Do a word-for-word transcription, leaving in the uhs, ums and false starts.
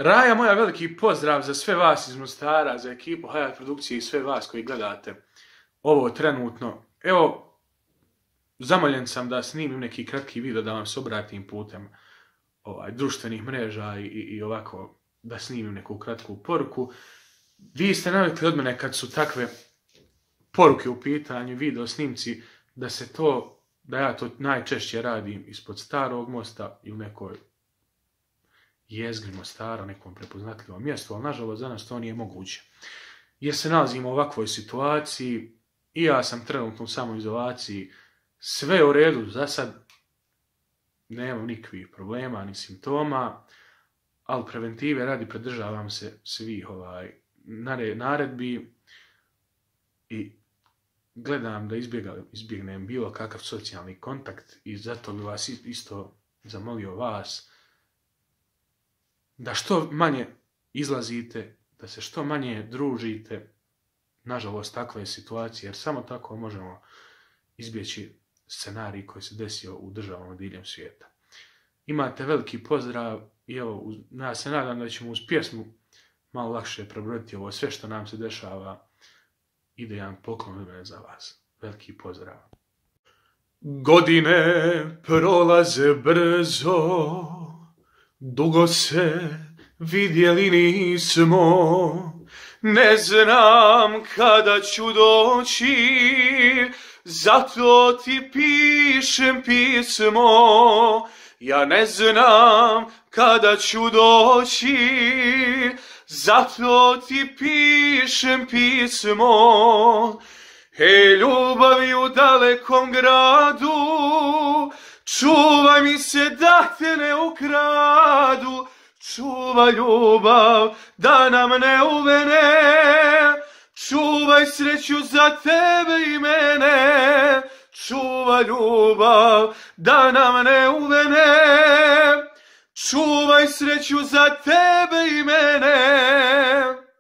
Raja moja, veliki pozdrav za sve vas iz Mostara, za ekipu Hayat produkcije i sve vas koji gledate ovo trenutno. Evo, zamoljen sam da snimim neki kratki video da vam se obratim putem ovaj, društvenih mreža i, i, i ovako da snimim neku kratku poruku. Vi ste navikli od mene kad su takve poruke u pitanju, video snimci, da se to, da ja to najčešće radim ispod Starog mosta i u nekoj jezgri Mostara, nekom prepoznatljivom mjestu, ali nažalost za nas to nije moguće. Jer se nalazimo u ovakvoj situaciji i ja sam trenutno u samoizolaciji, sve u redu, za sad nemam nikakvih problema ni simptoma, ali preventive radi pridržavam se svih ovaj, naredbi i gledam da izbjegnem bilo kakav socijalni kontakt i zato bi vas isto zamolio vas da što manje izlazite, da se što manje družite. Nažalost, takva je situacija, jer samo tako možemo izbjeći scenarij koji se desio u državama diljem svijeta. Imate veliki pozdrav i evo, ja se nadam da ćemo uz pjesmu malo lakše prebroditi ovo sve što nam se dešava. Ide jedan poklon od mene za vas. Veliki pozdrav. Godine prolaze brzo, dugo se vidjeli nismo, ne znam kada ću doći, zato ti pišem pismo. Ja ne znam kada ću doći, zato ti pišem pismo. Hej, ljubavi u dalekom gradu, čuvaj mi se da te ne ukradu. Čuvaj ljubav da nam ne uvene, čuvaj sreću za tebe i mene. Čuvaj ljubav da nam ne uvene, čuvaj sreću za tebe i mene.